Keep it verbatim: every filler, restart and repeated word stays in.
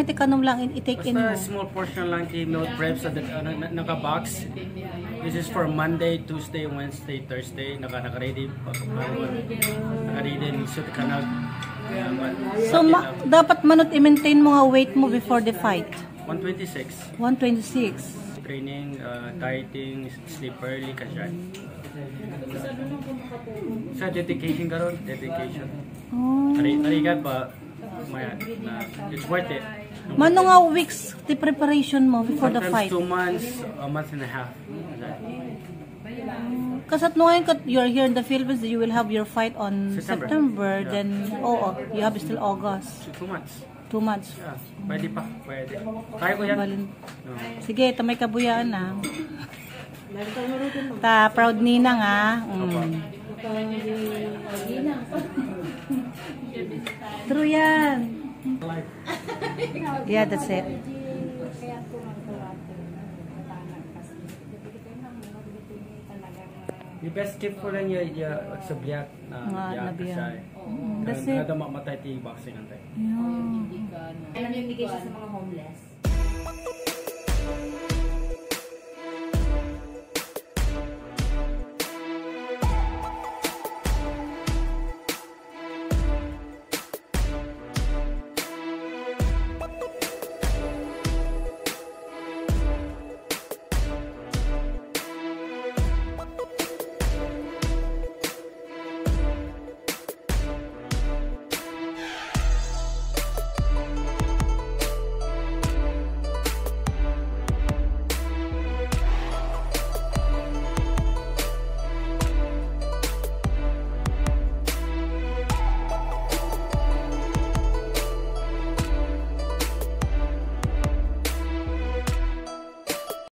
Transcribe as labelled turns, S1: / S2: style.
S1: Ikanom lang i-take in mo.
S2: Basta small portion lang kay meal prep sa uh, naka-box. This is for Monday, Tuesday, Wednesday, Thursday. Naka-ready. Naka-ready. So, kanag.
S1: So, ma dapat manot i-maintain mo nga weight mo before the fight?
S2: one twenty-six.
S1: one twenty-six.
S2: Training, uh, dieting, sleep early, kasyan. Sa dedication ka ron, dedication.
S1: Oh.
S2: Arigat pa, maya, na, it's worth it.
S1: Mano nga weeks the preparation mo before the
S2: Sometimes
S1: fight?
S2: two months, a month and a half.
S1: Kasi at nung you're here in the Philippines, you will have your fight on
S2: September,
S1: September
S2: yeah.
S1: Then, oh, you have still August.
S2: Two months.
S1: Two months.
S2: Yeah, pwede pa, pwede. Kaya ko yan.
S1: Balin.
S2: No.
S1: Sige, tamay kabuyaan na. Ta, proud Ninang ah. Mm. True yan. Yeah, that's it.
S2: Yung best tip ko lang yung sa biyak na biyak.
S1: That's it.
S2: Kada mamatay ti boxing ang tayo.
S1: Yeah.
S3: Alam yung bigay siya sa mga homeless.